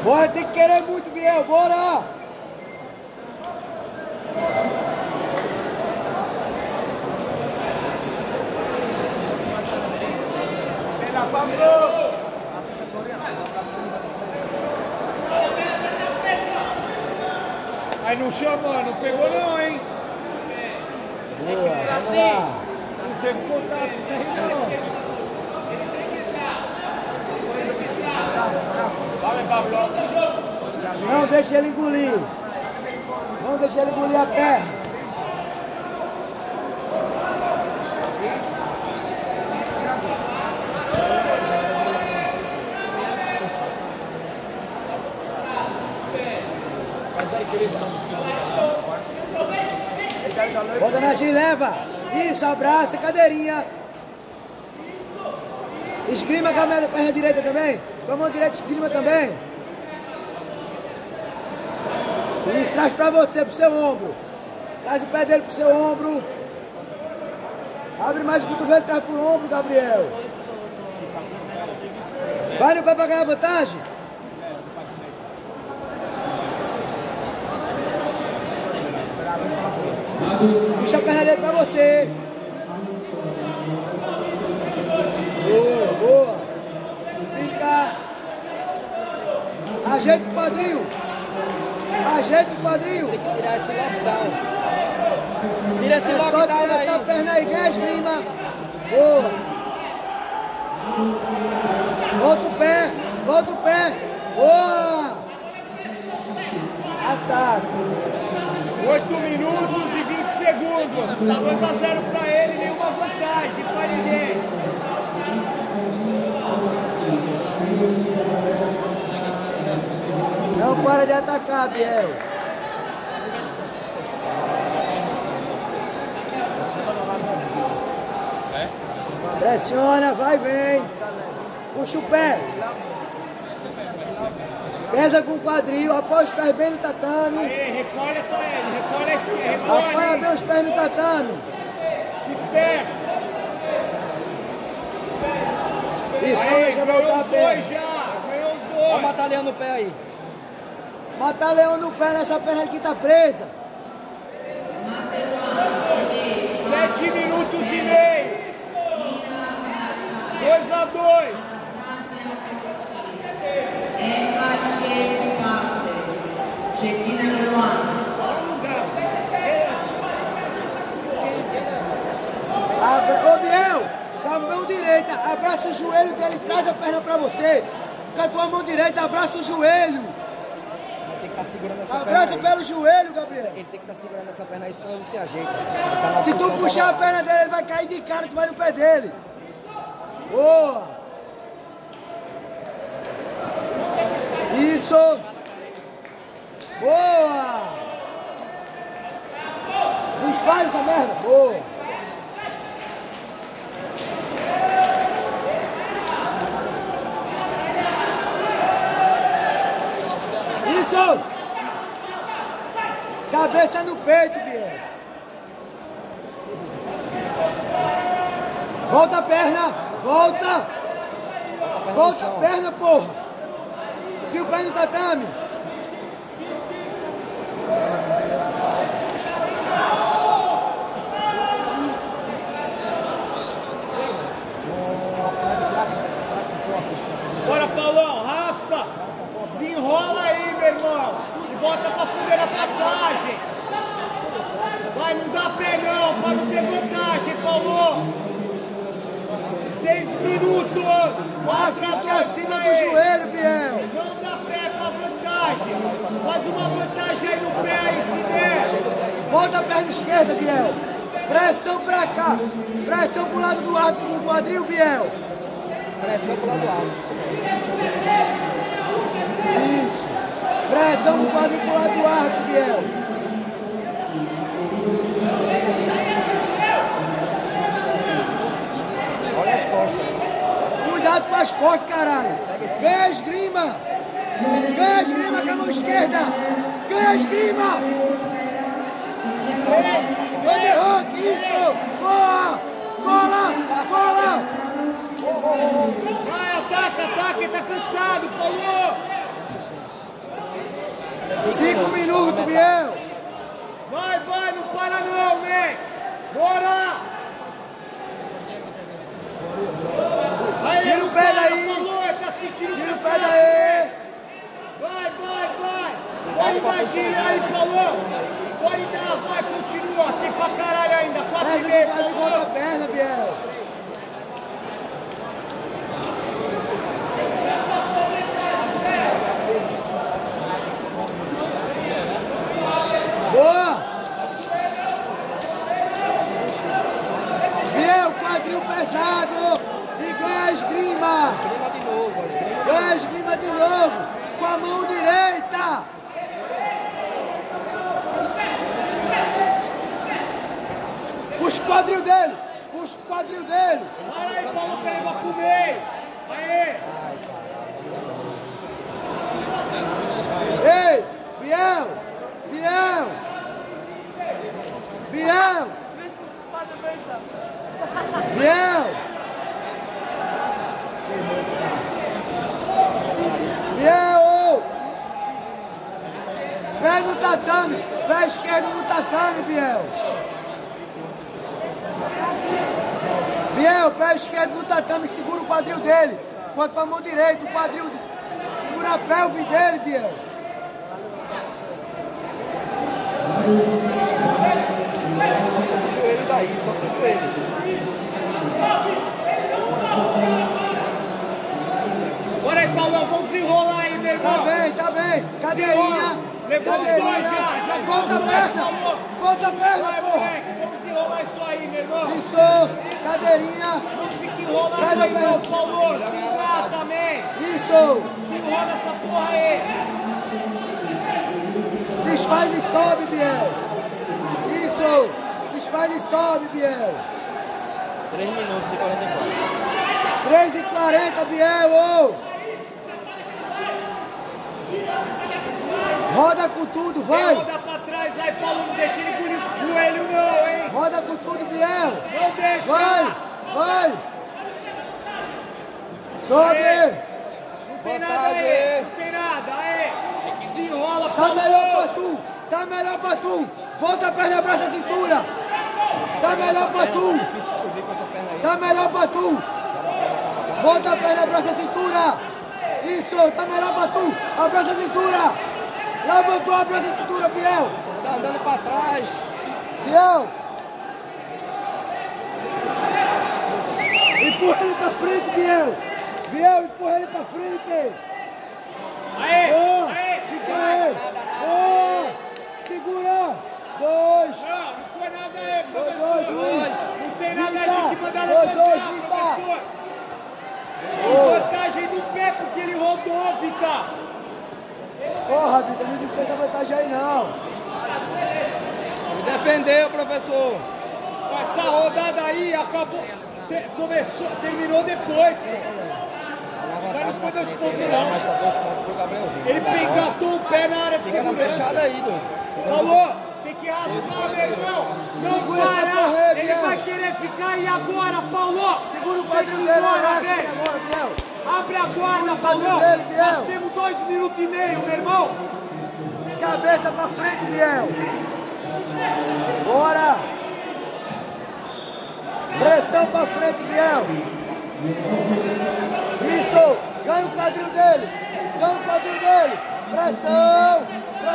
Bora, tem que querer muito, Biel, bora! Aí não chamou, não pegou não, hein? Boa, vamos lá. Não teve contato, isso aí não. Não deixa ele engolir. Não deixa ele engolir a perna. Bota na G, leva. Isso, abraça, cadeirinha. Esgrima com a perna direita também. Com a mão direita, esgrima também. Isso, traz pra você, pro seu ombro. Traz o pé dele pro seu ombro. Abre mais o cotovelo, traz pro ombro, Gabriel. Vai no pé pra ganhar vantagem. Puxa a perna dele pra você. Boa, boa. Fica. Ajeita o quadril. Ajeita o quadril. Tem que tirar esse lockdown. Tira esse lockdown. Só tira essa perna aí, ganha esgrima. Boa. Volta o pé. Volta o pé. Boa. Ataque. 8 minutos e 20 segundos. 2-0 pra ele, nenhuma vantagem pra ninguém. Não para de atacar, Biel. Pressiona, vai, vem. Puxa o pé. Pesa com o quadril, apoia os pés bem no tatame. Aí, recolhe essa ele, recolhe esse, recolhe. Apoia bem os pés no tatame. Espera. Isso, não deixa voltar a perna. Ganhou os dois. Olha o mata-leão no pé aí. Mata leão no pé nessa perna que tá presa. 7 minutos e meio. 2-2. Ô Biel, com a mão direita, abraça o joelho dele, traz a perna pra você. Com a tua mão direita, abraça o joelho. Tem que estar segurando essa Abraça perna aí. pelo joelho, Gabriel. Ele tem que estar segurando essa perna aí, senão ele não se ajeita. Se tu puxar a perna dele, ele vai cair de cara, tu vai no pé dele. Boa. Isso. Boa. Não faz essa merda. Boa. Isso. Cabeça no peito, Biel. Volta a perna. Volta. Volta a perna, porra. Enfia o pé no tatame. Bora, Paulão, raspa. Desenrola aí, meu irmão. E bota pra fuder a passagem. Vai, não dá pé não, pra não ter vantagem, Paulo. 6 minutos. Ah, fica acima do joelho, Biel. Não dá pé pra vantagem. Faz uma vantagem aí no pé aí, se der. Volta a perna esquerda, Biel. Pressão pra cá. Pressão pro lado do árbitro com o quadril, Biel. Pressão pro lado do alto. Isso. Pressão no quadril pro lado do árbitro, Biel. Olha as costas. Cuidado com as costas, caralho. Ganha a esgrima. Ganha a esgrima com a mão esquerda. Ganha a esgrima. Underhook, isso. Boa. Cola, cola. Vai, ataca, ataca, ele tá cansado, Paulo. Biel. Vai, não para não, né? Bora! Aí, Tira o pé daí. Tá sentindo Tira o pé daí. Vai. Pode dar gira aí, Paulo. Pode dar, vai, continua. Tem pra caralho ainda. 4,5. Quase volta a perna, Biel. Boa! Biel, quadril pesado e ganha a esgrima. Ganha a esgrima de novo com a mão direita. Puxa o quadril dele. Puxa o quadril dele. Para aí, Paulo, que ele vai comer. Aê. Ei, Biel. Pé no tatame, pé esquerdo no tatame, Biel. Biel, pé esquerdo no tatame, segura o quadril dele. Com a tua mão direita, o quadril, segura a pelve dele, Biel. Esse joelho daí, só com o joelho. Bora aí, Paulo, vamos desenrolar aí, meu irmão. Tá bem. Cadeirinha. Volta a perna, Vai, porra. moleque, vamos desenrolar isso aí, meu irmão. Isso, cadeirinha. Não fica enrolado Traz a aí, perna. não, Paulo. Desenrolar também. Isso. Desenrola essa porra aí. Desfaz e sobe, Biel. Isso. Desfaz e sobe, Biel. 3 minutos e 44. 3h40, Biel. Oh. Roda com tudo, vai. Roda pra trás aí, Paulo. Não deixa ele bonito o joelho, não, hein. Roda com tudo, Biel. Não deixa. Vai. Sobe. Não tem nada aí. Não tem nada. Aí. Desenrola, Tá Paulo. melhor pra tu. Volta a perna, abraça a cintura. Tá melhor pra tu. Difícil subir com essa perna aí. Tá melhor pra tu. Volta a perna, abraça a cintura. Isso, tá melhor pra tu. Abraça a cintura. Levantou, abraça a cintura, Biel. Tá andando pra trás. Biel. Empurra ele pra frente, Biel. Biel, empurra ele pra frente. Aí. Fica aí. Segura. 2. Não foi nada aí, Dois, professor. Não tem nada aí, Vita. tem que mandar Dois, levantar, Vita. professor. Tem vantagem no pé porque ele rodou, Vita. Porra, Vitor, não existe essa vantagem aí, não. Me defendeu, professor. Essa rodada aí acabou, terminou depois, pô. Sai nos pontos Mas não. tá 2 pontos pro Gabrielzinho. Ele engatou o pé na área de Fica na segurança. fechada aí, doido. Falou, tem que raspar, meu irmão. Não Segura essa porra para. aí, Ele Biel. vai querer ficar. E agora, Paulo? Segura o Tem que quadril ir dele, embora, abraça velho. agora, Biel. Abre a guarda, Paulo. dele, Biel. Nós temos 2 minutos e meio, meu irmão. Cabeça pra frente, Biel. Bora. Pressão pra frente, Biel. Isso. Ganha o quadril dele. Pressão.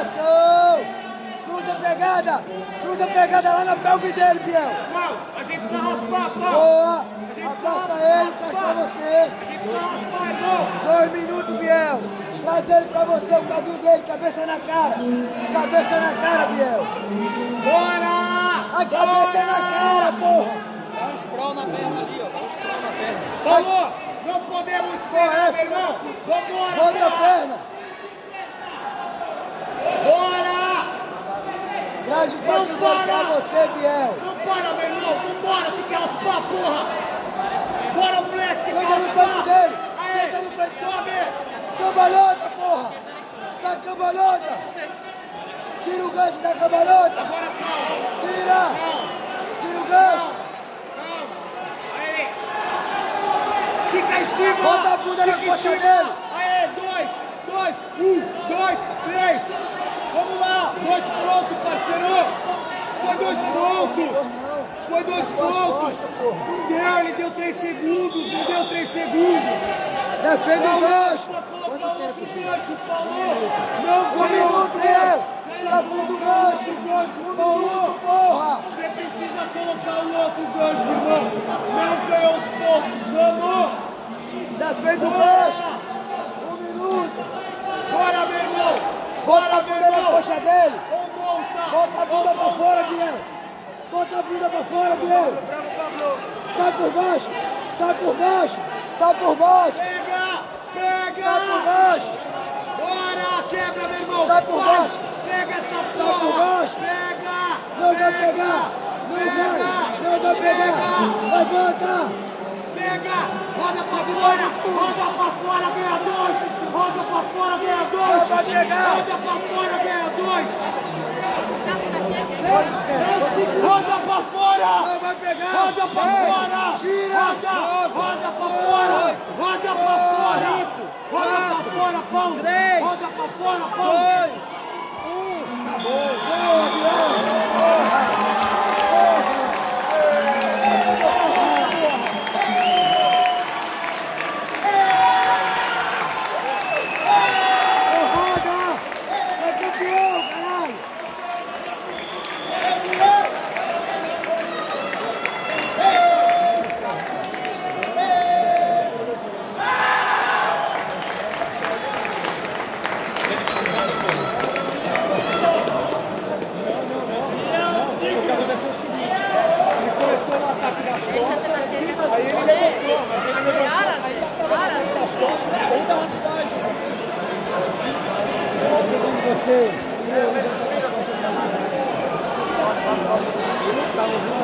Cruza a pegada lá na pelve dele, Biel. Paulo, a gente precisa raspar, Paulo. Boa. Abraça ele, traz pra você. A gente precisa raspar, irmão. 2 minutos, Biel. Traz ele pra você, o quadril dele, cabeça na cara. Biel. Bora! A cabeça na cara, porra. Dá um sprawl na perna ali, ó. Dá um sprawl na perna. Paulo, não podemos esperar, meu irmão. Vambora, Volta a porra. perna. Bora! Traz o quadril dele pra você, Biel. Não para, meu irmão. Vambora, tem que raspar, porra. Bora, moleque, tem que Senta no raspar. peito dele. Aí, Senta no peito. sobe. Cambalhota, porra. Da cambalhota. Tira o gancho da cambalhota. Agora, calma. Tira o gancho. Calma. Aí. Fica em cima. Bota a bunda na Fica em coxa cima. dele. Aí, 2, 1, 2, 3. Vamos lá. 2 2 pontos, parceiro! Foi 2 pontos! Foi 2 pontos! Não deu, ele deu 3 segundos! Não deu 3 segundos! Defende o gancho! Não, 1 minuto, Biel! Defende o gancho! Paulo, porra! Você precisa colocar o outro gancho, irmão! Não ganhou os pontos, vamos! Defende o gancho! 1 minuto! Bora, meu irmão! Bota a bunda na coxa dele! Ou volta! Bota a bunda pra fora, Biel! Bota a bunda pra fora, Biel! Sai por baixo! Sai por baixo! Sai por baixo! Pega! Pega! Sai por baixo! Bora! Quebra, meu irmão! Sai por baixo! Pega essa porra! Sai por baixo! Pega! Não vai pegar! Não vai pegar! Levanta! Pega! Roda pra fora, ganha 2! Roda pra fora, ganha 2! Não vai pegar! Roda pra fora, ganha 2! Roda pra fora! Não vai pegar! Roda pra fora! Tira! Roda pra fora! Roda pra fora! Roda pra fora, Paulo! 3! Roda pra fora, Paulo! 2! 1! Acabou! Boa, Biel! Aí ele levantou, mas ele levantou, ainda estava na frente das costas, ou da raspagem. Você. Ele não estava, viu?